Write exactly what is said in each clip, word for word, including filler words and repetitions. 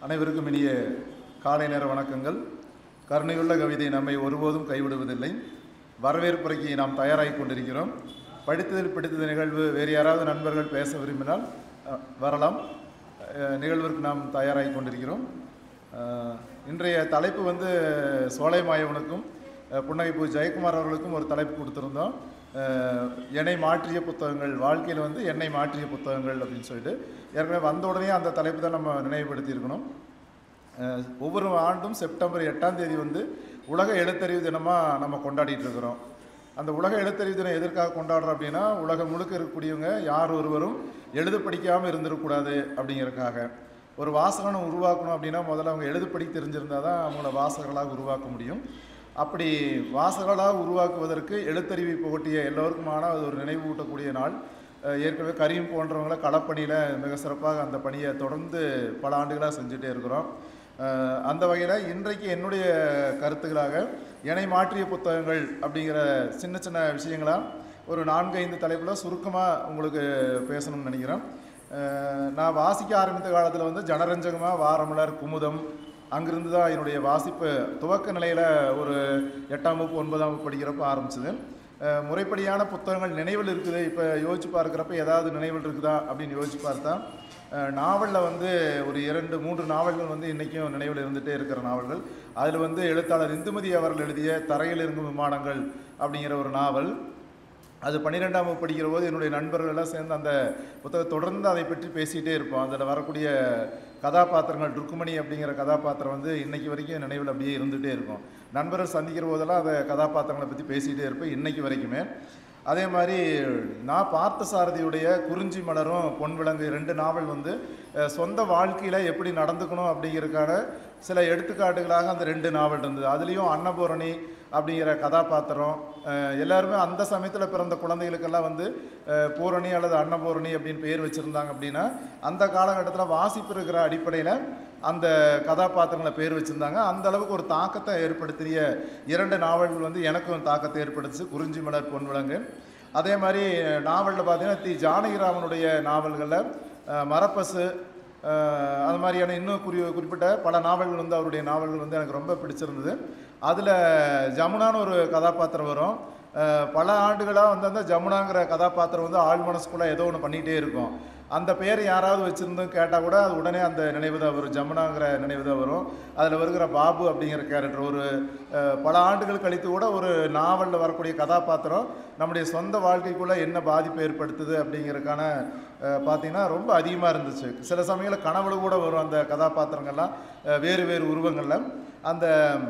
அனைவருக்கும் இனிய காலை நேர வணக்கங்கள். கருணையுள்ள கவிதை நம்மை ஒருபோதும் கைவிடுவதில்லை. வரவேற்புரைக்கு நாம் தயாராகி கொண்டிருக்கிறோம். படித்ததில் பிடித்த நிகழ்வு வேறு யாராவது நண்பர்கள் பேச விரும்பினால் வரலாம். நிகழ்விற்கு நாம் தயாராகி கொண்டிருக்கிறோம். இன்றைய தலைப்பு வந்து சோலை மாயவனுக்கும் புன்னகைப்பூ ஜெயக்குமார் அவர்களுக்கும் ஒரு தலைப்பு கொடுத்துருந்தோம். என்னை மாற்றிய புத்தகங்கள், வாழ்க்கையில் வந்து என்னை மாற்றிய புத்தகங்கள் அப்படின்னு சொல்லிட்டு ஏற்கனவே வந்த உடனே அந்த தலைப்பு தான் நம்ம நினைவுபடுத்தியிருக்கணும். ஒவ்வொரு ஆண்டும் செப்டம்பர் எட்டாம் தேதி வந்து உலக எழுத்தறிவு தினமாக நம்ம கொண்டாடிட்டு இருக்கிறோம். அந்த உலக எழுத்தறிவு தினம் எதற்காக கொண்டாடுறோம் அப்படின்னா, உலகம் முழுக்க இருக்கக்கூடியவங்க யார் ஒருவரும் எழுத படிக்காமல் இருந்துடக்கூடாது அப்படிங்கிறதுக்காக. ஒரு வாசகனை உருவாக்கணும் அப்படின்னா முதல்ல அவங்க எழுத படிக்க தெரிஞ்சிருந்தால் தான் அவங்கள வாசகர்களாக உருவாக்க முடியும். அப்படி வாசகர்களாக உருவாக்குவதற்கு எழுத்தறிவை புகட்டிய எல்லோருக்குமான அது ஒரு நினைவூட்டக்கூடிய நாள். ஏற்கனவே கரீம் போன்றவங்கள களப்பணியில் மிக சிறப்பாக அந்த பணியை தொடர்ந்து பல ஆண்டுகளாக செஞ்சுட்டே இருக்கிறோம். அந்த வகையில் இன்றைக்கு என்னுடைய கருத்துக்களாக என்னை மாற்றிய புத்தகங்கள் அப்படிங்கிற சின்ன சின்ன விஷயங்களாக ஒரு நான்கு ஐந்து தலைப்பில் சுருக்கமாக உங்களுக்கு பேசணும்னு நினைக்கிறேன். நான் வாசிக்க ஆரம்பித்த காலத்தில் வந்து ஜனரஞ்சகமாக வாரமலர், குமுதம், அங்கிருந்து தான் என்னுடைய வாசிப்பு துவக்க நிலையில் ஒரு எட்டாம் வகுப்பு ஒன்பதாம் வகுப்பு படிக்கிறப்ப ஆரம்பிச்சது. முறைப்படியான புத்தகங்கள் நினைவில் இருக்குது. இப்போ யோசிச்சு பார்க்குறப்ப ஏதாவது நினைவில் இருக்குதா அப்படின்னு யோசிச்சு பார்த்தா நாவலில் வந்து ஒரு இரண்டு மூன்று நாவல்கள் வந்து இன்றைக்கும் நினைவில் இருந்துகிட்டே இருக்கிற நாவல்கள். அதில் வந்து எழுத்தாளர் இந்துமதி அவர்கள் எழுதிய தரையில் இறங்கும் விமானங்கள் அப்படிங்கிற ஒரு நாவல். அது பன்னிரெண்டாம் வகுப்பு படிக்கிற போது என்னுடைய நண்பர்களெல்லாம் சேர்ந்து அந்த புத்தகம் தொடர்ந்து அதை பற்றி பேசிகிட்டே இருப்போம். அதில் வரக்கூடிய கதாபாத்திரங்கள், ருக்குமணி அப்படிங்கிற கதாபாத்திரம் வந்து இன்றைக்கி வரைக்கும் நினைவில் அப்படியே இருந்துகிட்டே இருக்கும். நண்பர்கள் சந்திக்கிற போதெல்லாம் அந்த கதாபாத்திரங்களை பற்றி பேசிகிட்டே இருப்பேன் இன்றைக்கி வரைக்குமே. அதே மாதிரி நான் பார்த்த சாரதியுடைய குறிஞ்சி மலரும் பொன் விலங்கு ரெண்டு நாவல் வந்து சொந்த வாழ்க்கையில் எப்படி நடந்துக்கணும் அப்படிங்கிறதுக்கான சில எடுத்துக்காட்டுகளாக அந்த ரெண்டு நாவல் இருந்தது. அதுலேயும் அன்னபூரணி அப்படிங்கிற கதாபாத்திரம் எல்லாருமே அந்த சமயத்தில் பிறந்த குழந்தைகளுக்கெல்லாம் வந்து பூரணி அல்லது அன்னபூரணி அப்படின்னு பேர் வச்சுருந்தாங்க. அப்படின்னா அந்த காலகட்டத்தில் வாசிப்பு இருக்கிற அடிப்படையில் அந்த கதாபாத்திரங்களை பேர் வச்சுருந்தாங்க. அந்த அளவுக்கு ஒரு தாக்கத்தை ஏற்படுத்திய இரண்டு நாவல்கள் வந்து எனக்கும் தாக்கத்தை ஏற்படுத்துச்சு, குறிஞ்சி மலர், பொன் விலங்கு. அதே மாதிரி நாவலில் பார்த்தீங்கன்னா தி ஜானகிராமனுடைய நாவல்களில் மரப்பசு அது மாதிரியான இன்னும் குறி குறிப்பிட்ட பல நாவல்கள் வந்து அவருடைய நாவல்கள் வந்து எனக்கு ரொம்ப பிடிச்சிருந்தது. அதில் ஜமுனான்னு ஒரு கதாபாத்திரம் வரும். பல ஆண்டுகளாக வந்து அந்த ஜமுனாங்கிற கதாபாத்திரம் வந்து ஆள் மனசுக்குள்ளே ஏதோ ஒன்று பண்ணிகிட்டே இருக்கும். அந்த பேர் யாராவது வச்சுருந்தோம் கேட்டால் கூட அது உடனே அந்த நினைவு தான் வரும், ஜமுனாங்கிற நினைவு தான் வரும். அதில் வருகிற பாபு அப்படிங்கிற கேரக்டர் ஒரு பல ஆண்டுகள் கழித்து கூட ஒரு நாவலில் வரக்கூடிய கதாபாத்திரம் நம்முடைய சொந்த வாழ்க்கைக்குள்ளே என்ன பாதிப்பு ஏற்படுத்துது அப்படிங்கிறதுக்கான பார்த்திங்கன்னா ரொம்ப அதிகமாக இருந்துச்சு. சில சமயங்களில் கனவுல கூட வரும் அந்த கதாபாத்திரங்கள்லாம் வேறு வேறு உருவங்களில். அந்த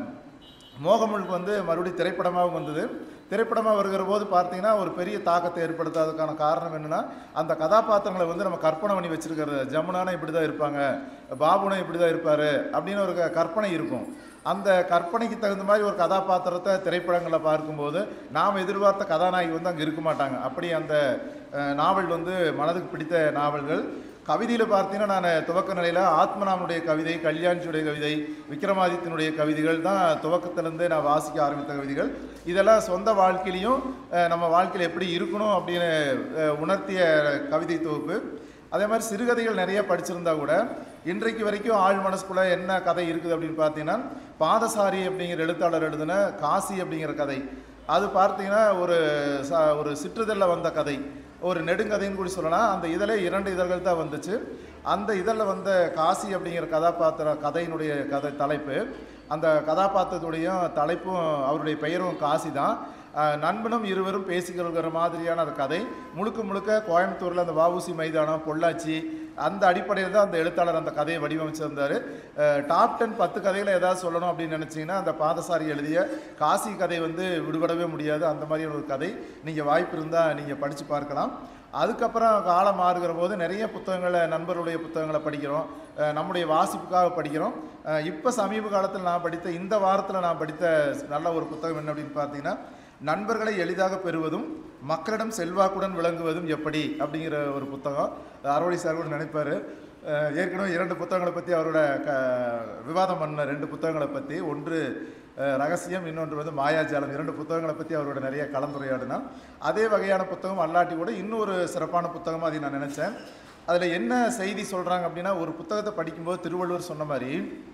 மோகமுழுக்கு வந்து மறுபடியும் திரைப்படமாகவும் வந்தது. திரைப்படமாக வருகிற போது பார்த்தீங்கன்னா ஒரு பெரிய தாக்கத்தை ஏற்படுத்தாததுக்கான காரணம் என்னென்னா, அந்த கதாபாத்திரங்களை வந்து நம்ம கற்பனை பண்ணி வச்சுருக்கிறது. ஜமுனானா இப்படி தான் இருப்பாங்க, பாபுனா இப்படி தான் இருப்பார் அப்படின்னு ஒரு கற்பனை இருக்கும். அந்த கற்பனைக்கு தகுந்த மாதிரி ஒரு கதாபாத்திரத்தை திரைப்படங்களில் பார்க்கும்போது நாம் எதிர்பார்த்த கதாநாயகி வந்து அங்கே இருக்க மாட்டாங்க. அப்படி அந்த நாவல் வந்து மனதுக்கு பிடித்த நாவல்கள். கவிதையில் பார்த்தீங்கன்னா நான் துவக்க நிலையில் ஆத்மநாமனுடைய கவிதை, கல்யாணியுடைய கவிதை, விக்ரமாதித்தியனுடைய கவிதைகள் தான் துவக்கத்திலேருந்தே நான் வாசிக்க ஆரம்பித்த கவிதைகள். இதெல்லாம் சொந்த வாழ்க்கையிலையும் நம்ம வாழ்க்கையில் எப்படி இருக்கணும் அப்படின்னு உணர்த்திய கவிதை தொகுப்பு. அதே மாதிரி சிறுகதைகள் நிறைய படிச்சிருந்தா கூட இன்றைக்கு வரைக்கும் ஆழ் மனசுக்குள்ளே என்ன கதை இருக்குது அப்படின்னு பார்த்தீங்கன்னா, பாதசாரி அப்படிங்கிற எழுத்தாளர் எழுதின காசி அப்படிங்கிற கதை. அது பார்த்தீங்கன்னா ஒரு ச ஒரு சிற்றிதழில் வந்த கதை, ஒரு நெடுங்கதைன்னு கூட சொல்லலாம். அந்த இதில் இரண்டு இதழ்கள் தான் வந்துச்சு. அந்த இதழில் வந்த காசி அப்படிங்கிற கதாபாத்திர கதையினுடைய கதை தலைப்பு, அந்த கதாபாத்திரத்துடைய தலைப்பும் அவருடைய பெயரும் காசி தான். நண்பனும் இருவரும் பேசிக்கிற மாதிரியான அந்த கதை முழுக்க முழுக்க கோயம்புத்தூரில் அந்த வஉசி மைதானம், பொள்ளாச்சி அந்த அடிப்படையில் தான் அந்த எழுத்தாளர் அந்த கதையை வடிவமைச்சிருந்தார். டாப் டென் பத்து கதைகளை ஏதாவது சொல்லணும் அப்படின்னு நினச்சிங்கன்னா அந்த பாதசாரி எழுதிய காசி கதை வந்து விடுபடவே முடியாது. அந்த மாதிரியான ஒரு கதை நீங்கள் வாய்ப்பு இருந்தால் நீங்கள் படித்து பார்க்கலாம். அதுக்கப்புறம் காலம் மாறுகிற போது நிறைய புத்தகங்களை, நண்பர்களுடைய புத்தகங்களை படிக்கிறோம், நம்முடைய வாசிப்புக்காக படிக்கிறோம். இப்போ சமீப காலத்தில் நான் படித்த, இந்த வாரத்தில் நான் படித்த நல்ல ஒரு புத்தகம் என்ன அப்படின்னு பார்த்தீங்கன்னா, நண்பர்களை எளிதாக பெறுவதும் மக்களிடம் செல்வாக்குடன் விளங்குவதும் எப்படி அப்படிங்கிற ஒரு புத்தகம். அறுவடை சார் கூட நினைப்பார். ஏற்கனவே இரண்டு புத்தகங்களை பற்றி அவரோட க விவாதம் பண்ண ரெண்டு புத்தகங்களை பற்றி, ஒன்று ரகசியம், இன்னொன்று வந்து மாயாஜாலம். இரண்டு புத்தகங்களை பற்றி அவரோட நிறைய கலந்துரையாடினா. அதே வகையான புத்தகம் அல்லாட்டி கூட இன்னொரு சிறப்பான புத்தகமாக அதை நான் நினச்சேன். அதில் என்ன செய்தி சொல்கிறாங்க அப்படின்னா, ஒரு புத்தகத்தை படிக்கும்போது திருவள்ளுவர் சொன்ன மாதிரி,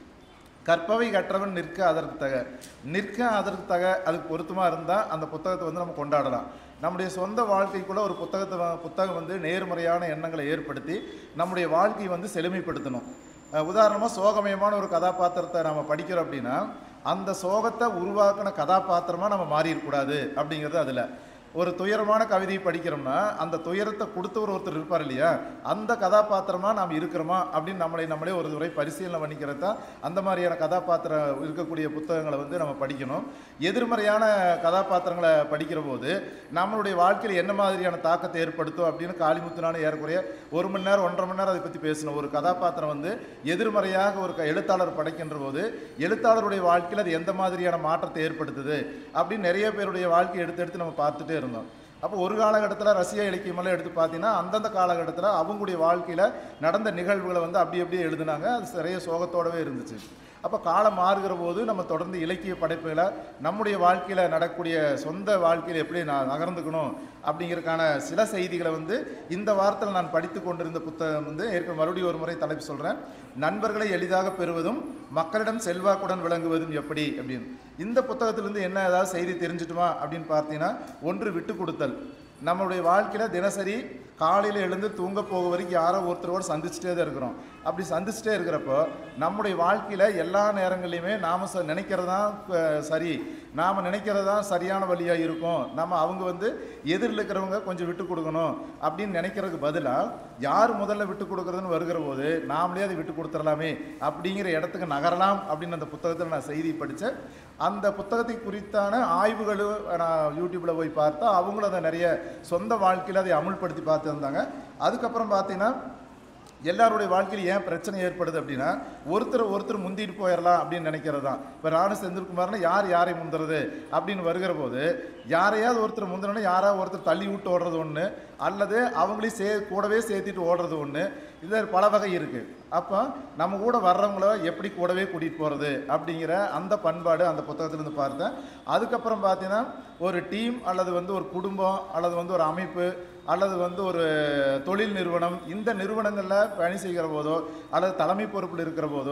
கற்பவை கற்றவன் நிற்க அதற்கு தக, நிற்க அதற்கு தக அதுக்கு பொருத்தமாக இருந்தால் அந்த புத்தகத்தை வந்து நம்ம கொண்டாடலாம். நம்முடைய சொந்த வாழ்க்கைக்குள்ளே ஒரு புத்தகத்தை புத்தகம் வந்து நேர்மறையான எண்ணங்களை ஏற்படுத்தி நம்முடைய வாழ்க்கையை வந்து செழுமைப்படுத்தணும். உதாரணமாக சோகமயமான ஒரு கதாபாத்திரத்தை நம்ம படிக்கிறோம் அப்படின்னா, அந்த சோகத்தை உருவாக்கின கதாபாத்திரமாக நம்ம மாறிடக்கூடாது அப்படிங்கிறது. அதில் ஒரு துயரமான கவிதையை படிக்கிறோம்னா, அந்த துயரத்தை கொடுத்தவர் ஒருத்தர் இருப்பார் இல்லையா, அந்த கதாபாத்திரமாக நாம் இருக்கிறோமா அப்படின்னு நம்மளை நம்மளே ஒரு முறை பரிசீலனை பண்ணிக்கிறது தான் அந்த மாதிரியான கதாபாத்திரம் இருக்கக்கூடிய புத்தகங்களை வந்து நம்ம படிக்கணும். எதிர்மறையான கதாபாத்திரங்களை படிக்கிற போது நம்மளுடைய வாழ்க்கையில் என்ன மாதிரியான தாக்கத்தை ஏற்படுத்தும் அப்படின்னு காளிமுத்துனாலும் ஏறக்குறைய ஒரு மணி நேரம் ஒன்றரை மணி நேரம் அதை பற்றி பேசணும். ஒரு கதாபாத்திரம் வந்து எதிர்மறையாக ஒரு எழுத்தாளர் படைக்கின்ற போது எழுத்தாளருடைய வாழ்க்கையில் அது எந்த மாதிரியான மாற்றத்தை ஏற்படுத்துது அப்படின்னு நிறைய பேருடைய வாழ்க்கையை எடுத்து எடுத்து நம்ம பார்த்துட்டு இருந்தோம். அப்போ ஒரு காலகட்டத்தில் ரஷ்யா இலக்கியமெல்லாம் எடுத்து பார்த்தீங்கன்னா, அந்தந்த காலகட்டத்தில் அவங்களுடைய வாழ்க்கையில் நடந்த நிகழ்வுகளை வந்து அப்படி அப்படியே எழுதுனாங்க. அது நிறைய சோகத்தோடவே இருந்துச்சு. அப்போ காலம் மாறுகிற போது நம்ம தொடர்ந்து இலக்கிய படைப்புகளை நம்முடைய வாழ்க்கையில் நடக்கக்கூடிய சொந்த வாழ்க்கையில் எப்படி நான் நகர்ந்துக்கணும் அப்படிங்கிறதுக்கான சில செய்திகளை வந்து இந்த வாரத்தில் நான் படித்து கொண்டிருந்த புத்தகம் வந்து ஏற்கனவே மறுபடியும் ஒரு முறை தலைப்பு சொல்கிறேன். நண்பர்களை எளிதாக பெறுவதும் மக்களிடம் செல்வாக்குடன் விளங்குவதும் எப்படி அப்படின்னு. இந்த புத்தகத்திலிருந்து என்ன ஏதாவது செய்தி தெரிஞ்சுட்டுமா அப்படின்னு பார்த்தீங்கன்னா, ஒன்று விட்டு கொடுத்தல். நம்மளுடைய வாழ்க்கையில் தினசரி காலையில் எழுந்து தூங்க போக வரைக்கும் யாரோ ஒருத்தரோடு சந்திச்சுட்டே தான் இருக்கிறோம். அப்படி சந்திச்சுட்டே இருக்கிறப்போ நம்முடைய வாழ்க்கையில் எல்லா நேரங்கள்லையுமே நாம் ச நினைக்கிறது தான் சரி, நாம் நினைக்கிறது தான் சரியான வழியாக இருக்கும், நம்ம அவங்க வந்து எதிரில் இருக்கிறவங்க கொஞ்சம் விட்டு கொடுக்கணும் அப்படின்னு நினைக்கிறதுக்கு பதிலாக யார் முதல்ல விட்டு கொடுக்குறதுன்னு வருகிற போது நாமளே அதை விட்டு கொடுத்துடலாமே அப்படிங்கிற இடத்துக்கு நகரலாம் அப்படின்னு அந்த புத்தகத்தில் நான் செய்தி படித்தேன். அந்த புத்தகத்தை குறித்தான ஆய்வுகளும் நான் யூடியூப்பில் போய் பார்த்தா அவங்களும் அதை நிறைய சொந்த வாழ்க்கையில் அதை அமுல்படுத்தி பார்த்துருந்தாங்க. அதுக்கப்புறம் பார்த்தீங்கன்னா, எல்லாருடைய வாழ்க்கையில் ஏன் பிரச்சனை ஏற்படுது அப்படின்னா, ஒருத்தர் ஒருத்தர் முந்திட்டு போயிடலாம் அப்படின்னு நினைக்கிறது தான். இப்போ ராணு செந்தில்குமார்னா யார் யாரை முந்துறது அப்படின்னு வருகிற போது யாரையாவது ஒருத்தர் முந்தினோன்னா யாராவது ஒருத்தர் தள்ளி விட்டு ஓடுறது ஒன்று, அல்லது அவங்களையும் சே கூடவே சேர்த்திட்டு ஓடுறது ஒன்று. இதில் பல வகை இருக்குது. அப்போ நம்ம கூட வர்றவங்கள எப்படி கூடவே கூட்டிகிட்டு போகிறது அப்படிங்கிற அந்த பண்பாடு அந்த புத்தகத்திலேருந்து பார்த்தேன். அதுக்கப்புறம் பார்த்தீங்கன்னா, ஒரு டீம் அல்லது வந்து ஒரு குடும்பம் அல்லது வந்து ஒரு அமைப்பு அல்லது வந்து ஒரு தொழில் நிறுவனம், இந்த நிறுவனங்களில் பணி செய்கிற போதோ அல்லது தலைமை பொறுப்பில் இருக்கிற போதோ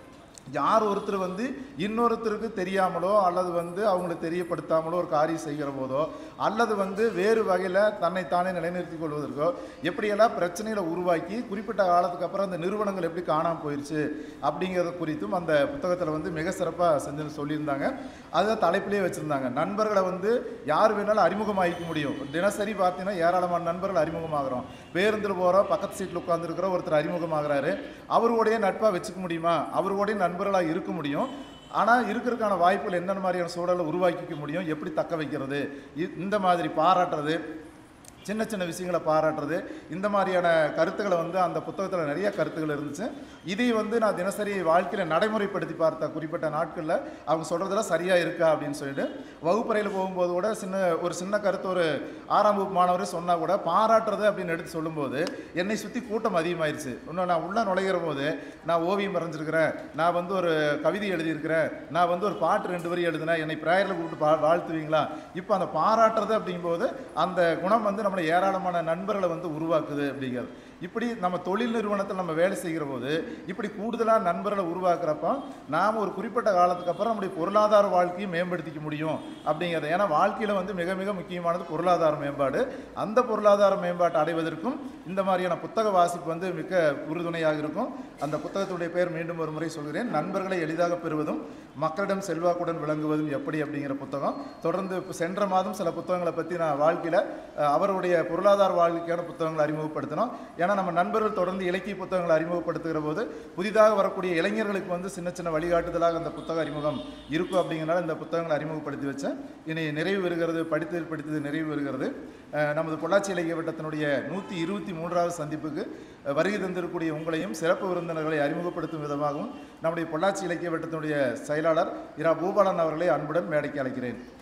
யார் ஒருத்தர் வந்து இன்னொருத்தருக்கு தெரியாமலோ அல்லது வந்து அவங்களுக்கு தெரியப்படுத்தாமலோ ஒரு காரியம் செய்கிற போதோ அல்லது வந்து வேறு வகையில் தன்னைத்தானே நிலைநிறுத்திக் கொள்வதற்கோ எப்படியெல்லாம் பிரச்சனைகளை உருவாக்கி குறிப்பிட்ட காலத்துக்கு அப்புறம் அந்த நிறுவனங்கள் எப்படி காணாமல் போயிடுச்சு அப்படிங்கிறத குறித்தும் அந்த புத்தகத்தில் வந்து மிக சிறப்பாக செஞ்சு சொல்லியிருந்தாங்க. அதை தலைப்பிலே வச்சுருந்தாங்க. நண்பர்களை வந்து யார் வேணாலும் அறிமுகமாகிக்க முடியும். தினசரி பார்த்தீங்கன்னா ஏராளமான நண்பர்கள் அறிமுகமாகறோம். பேருந்தில் போகிறோம், பக்கத்து சீட்டில் உட்காந்துருக்கிற ஒருத்தர் அறிமுகமாகறாரு. அவருடைய நட்பாக வச்சுக்க முடியுமா? அவருடைய நண்பர்களாக இருக்க முடியும். ஆனால் இருக்கிறதுக்கான வாய்ப்புகள் என்னென்ன மாதிரியான சூழலை உருவாக்கிக்க முடியும், எப்படி தக்க வைக்கிறது, இந்த மாதிரி பாராட்டுறது, சின்ன சின்ன விஷயங்களை பாராட்டுறது, இந்த மாதிரியான கருத்துக்களை வந்து அந்த புத்தகத்தில் நிறைய கருத்துக்கள் இருந்துச்சு. இதை வந்து நான் தினசரி வாழ்க்கையில் நடைமுறைப்படுத்தி பார்த்த குறிப்பிட்ட நாட்களில் அவங்க சொல்கிறதெல்லாம் சரியாக இருக்கா அப்படின்னு சொல்லிட்டு வகுப்பறையில் போகும்போது கூட சின்ன ஒரு சின்ன கருத்து ஒரு ஆறாம் வகுப்பு மாணவரே சொன்னால் கூட பாராட்டுறது அப்படின்னு எடுத்து சொல்லும்போது என்னை சுற்றி கூட்டம் அதிகமாகிடுச்சு. இன்னும் நான் உள்ளே நுழைகிற போது நான் ஓவியம் வரைஞ்சிருக்கிறேன், நான் வந்து ஒரு கவிதை எழுதியிருக்கிறேன், நான் வந்து ஒரு பாட்டு ரெண்டு வரி எழுதினேன், என்னை ப்ரேயரில் கூப்பிட்டு பா வாழ்த்துவீங்களா இப்போ அந்த பாராட்டுறது அப்படிங்கும்போது அந்த குணம் வந்து நம்மளை ஏராளமான நண்பர்களை வந்து உருவாக்குது அப்படிங்கிறது. இப்படி நம்ம தொழில் நிறுவனத்தில் நம்ம வேலை செய்கிற போது இப்படி கூடுதலாக நண்பர்களை உருவாக்குறப்ப நாம் ஒரு குறிப்பிட்ட காலத்துக்கு அப்புறம் நம்முடைய பொருளாதார வாழ்க்கையை மேம்படுத்திக்க முடியும் அப்படிங்கிறது. ஏன்னா வாழ்க்கையில் வந்து மிக மிக முக்கியமானது பொருளாதார மேம்பாடு. அந்த பொருளாதார மேம்பாட்டை அடைவதற்கும் இந்த மாதிரியான புத்தக வாசிப்பு வந்து மிக உறுதுணையாக இருக்கும். அந்த புத்தகத்துடைய பெயர் மீண்டும் ஒரு முறை சொல்கிறேன், நண்பர்களை எளிதாக பெறுவதும் மக்களிடம் செல்வாக்குடன் விளங்குவதும் எப்படி அப்படிங்கிற புத்தகம். தொடர்ந்து சென்ற மாதம் சில புத்தகங்களை பற்றி நான் வாழ்க்கையில் அவருடைய பொருளாதார வாழ்க்கையான புத்தகங்களை அறிமுகப்படுத்தினோம். ஏன்னா நம்ம நண்பர்கள் தொடர்ந்து இலக்கிய புத்தகங்களை அறிமுகப்படுத்துகிற போது புதிதாக வரக்கூடிய இளைஞர்களுக்கு வந்து சின்ன சின்ன வழிகாட்டுதலாக அந்த புத்தக அறிமுகம் இருக்கும். அப்படிங்கிறனால இந்த புத்தகங்களை அறிமுகப்படுத்தி வச்சேன். இனி நிறைவு வருகிறது, படித்தது படித்தது நிறைவு வருகிறது. நமது பொள்ளாச்சி இலக்கிய வட்டத்தினுடைய நூற்றி இருபத்தி மூன்றாவது சந்திப்புக்கு வருகை தந்திருக்கக்கூடிய உங்களையும் சிறப்பு விருந்தினர்களை அறிமுகப்படுத்தும் விதமாகவும் நம்முடைய பொள்ளாச்சி இலக்கிய வட்டத்தினுடைய செயலாளர் இரா பூபாலன் அவர்களை அன்புடன் மேடைக்கு அழைக்கிறேன்.